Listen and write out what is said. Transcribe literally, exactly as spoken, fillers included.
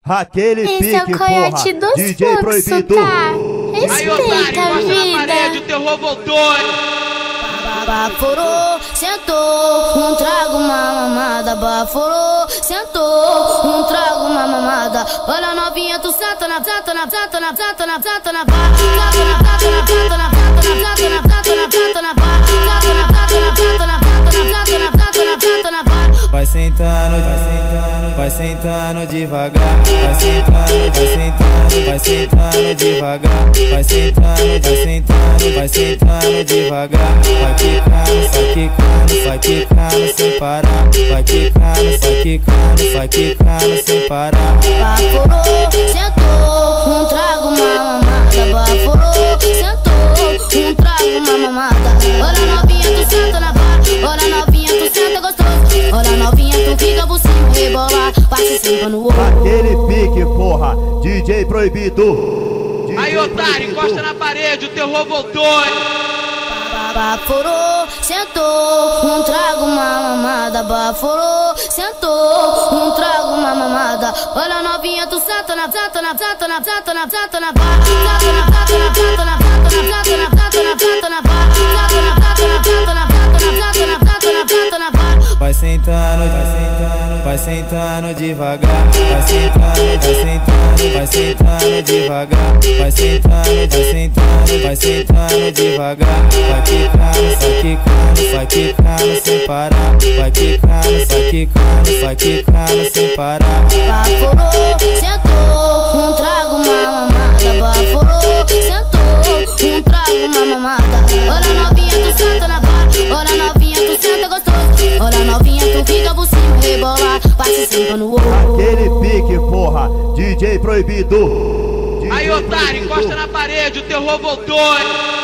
Aquele Esse pique, é o coiote porra, do D J fluxo, Proibido. tá? Aí, otário, Respeita a encosta na parede, o vida. terror voltou. Baforou, sentou, um trago, uma mamada. Baforou, sentou, um trago, uma mamada. Olha novinha, tu senta na senta na senta na senta na senta na pá, senta na senta na senta na senta na senta na senta na senta na pá, senta na senta na senta na senta na senta na senta na senta na pá. Vai sentando, vai sentando, vai sentando devagar. Vai sentando, vai sentando, vai sentando devagar. Vai sentando, vai sentando, vai sentando devagar. Vai quicando, vai quicando, vai quicando sem parar. Vai quicando, vai quicando, vai quicando sem parar. Baforou, sentou, um trago, uma mamada. Baforou, sentou, um trago, uma mamada. Olha novinha, tu senta na pá. Olha novinha, tu senta gostoso. Olha novinha, tu fica por cima, rebola, passe sempre no olho. Aquele pique, porra, D J Proibido. D J Aí, otário, Proibido. encosta na parede, o terror voltou. Baforou, sentou, um trago, uma mamada. Baforou, sentou, um trago, uma mamada. Olha novinha, tu senta na senta na senta na senta na senta na pá, senta na senta na senta na senta na senta na senta na senta na pá, senta na senta na senta na senta na senta na senta na senta na pá. Vai sentando, vai sentando, vai sentando devagar. Vai sentando, vai sentando, vai sentando devagar. Vai sentando, vai sentando, vai sentando devagar. Vai quicando, vai quicando, vai quicando sem parar. Vai quicando, vai quicando, vai quicando sem parar. Baforou, sentou, um trago, uma mamada. Baforou, sentou, um trago, uma mamada. Olha novinha, tu senta na pá. Olha novinha, tu senta gostoso. Olha novinha, tu fica por cima, rebola, passe sempre no olho. Aquele pique, porra, D J Proibido. D J Aí, otário, Proibido. encosta na parede, o terror voltou.